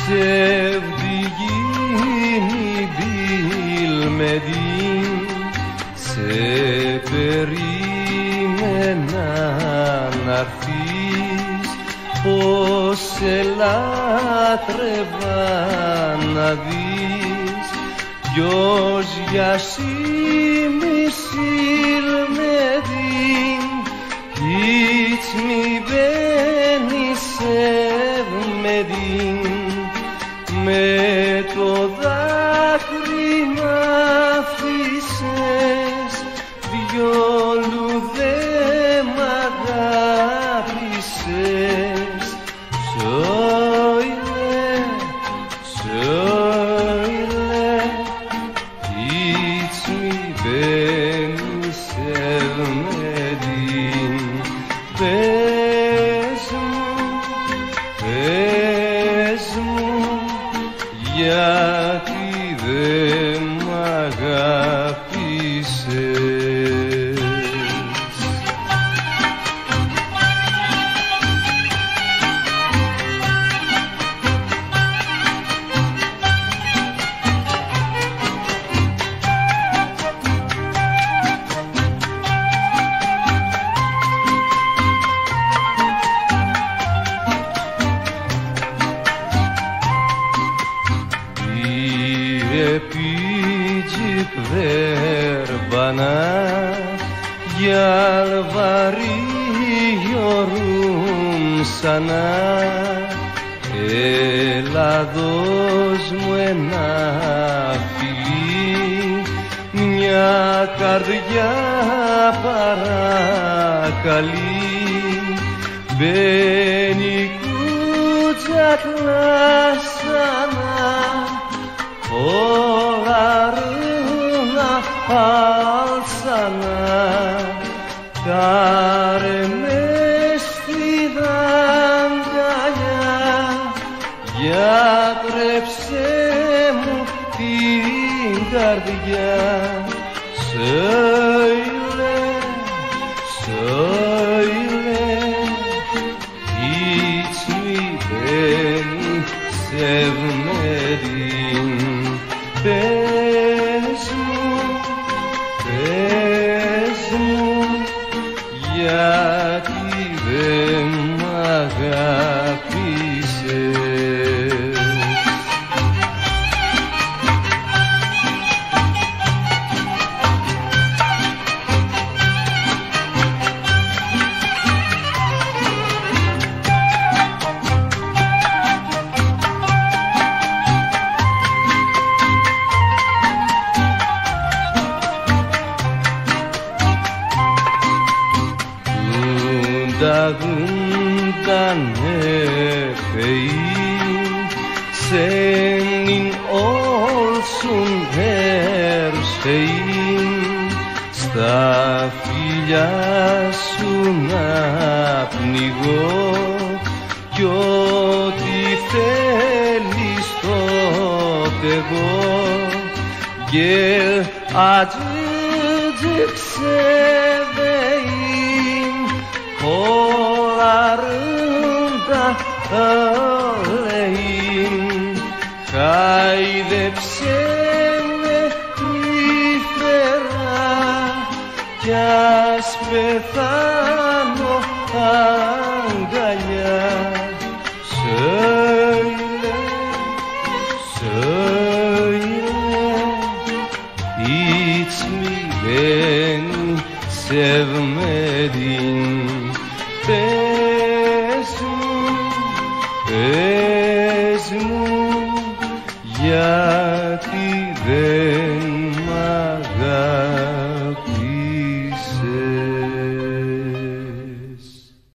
sevdiğini bilmedin, seperimena narthis, πως σε λάτρευα να δεις, ποιος για συμμισιλμεδin, hiç mi beni sevmedin, με το δάκρυ μ' άφησες, διόλου δε μ' αγάπησες. Söyle, hiç mi beni sevmedin? Πες μου, γιατί δεν μ' αγάπησες. Βέρμπανα γιαλβαριωρούν σανά, έλα δώσ' μου ένα φιλί, μια καρδιά παρακαλεί, μπαίνει κουτσακλά σανά, alsana, kare me stidan gaya, γιατρέψε μου την καρδιά. Söyle, hiç mi beni sevmedin? Πες μου, γιατί δεν μ' αγάπησες. Dağındane peyin, senin olsun her şeyin, στα φιλιά σου να πνιγώ, κι ό,τι θέλεις τότε εγώ, gel acıcık seveyim, kollarında öleyim, kaydepse με τρυφερά, κι ας πεθάνω αγκαλιά. Söyle, hiç mi beni sevmedin? Πες μου, για